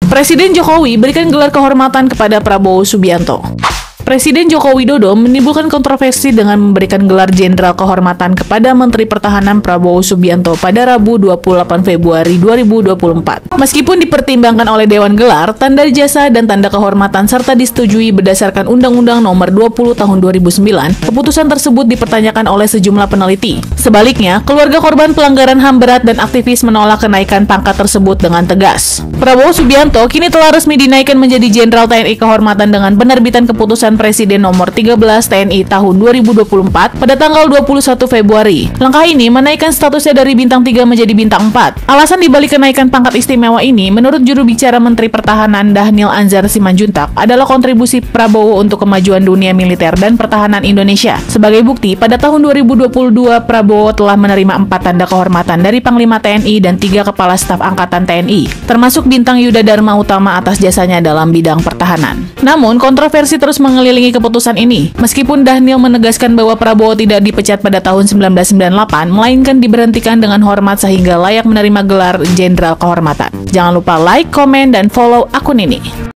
Presiden Jokowi berikan gelar kehormatan kepada Prabowo Subianto. Presiden Joko Widodo menimbulkan kontroversi dengan memberikan gelar Jenderal Kehormatan kepada Menteri Pertahanan Prabowo Subianto pada Rabu 28 Februari 2024. Meskipun dipertimbangkan oleh Dewan Gelar, tanda jasa dan tanda kehormatan serta disetujui berdasarkan Undang-Undang Nomor 20 Tahun 2009, keputusan tersebut dipertanyakan oleh sejumlah peneliti. Sebaliknya, keluarga korban pelanggaran HAM berat dan aktivis menolak kenaikan pangkat tersebut dengan tegas. Prabowo Subianto kini telah resmi dinaikkan menjadi Jenderal TNI Kehormatan dengan penerbitan keputusan Presiden nomor 13 TNI tahun 2024 pada tanggal 21 Februari. Langkah ini menaikkan statusnya dari bintang 3 menjadi bintang 4. Alasan dibalik kenaikan pangkat istimewa ini, menurut juru bicara Menteri Pertahanan Dhanil Anzar Simanjuntak, adalah kontribusi Prabowo untuk kemajuan dunia militer dan pertahanan Indonesia. Sebagai bukti, pada tahun 2022 Prabowo telah menerima 4 tanda kehormatan dari Panglima TNI dan 3 Kepala Staf Angkatan TNI, termasuk bintang Yuda Dharma Utama atas jasanya dalam bidang pertahanan. Namun, kontroversi terus mengelilingi keputusan ini. Meskipun Dhanil menegaskan bahwa Prabowo tidak dipecat pada tahun 1998, melainkan diberhentikan dengan hormat sehingga layak menerima gelar Jenderal Kehormatan. Jangan lupa like, komen, dan follow akun ini.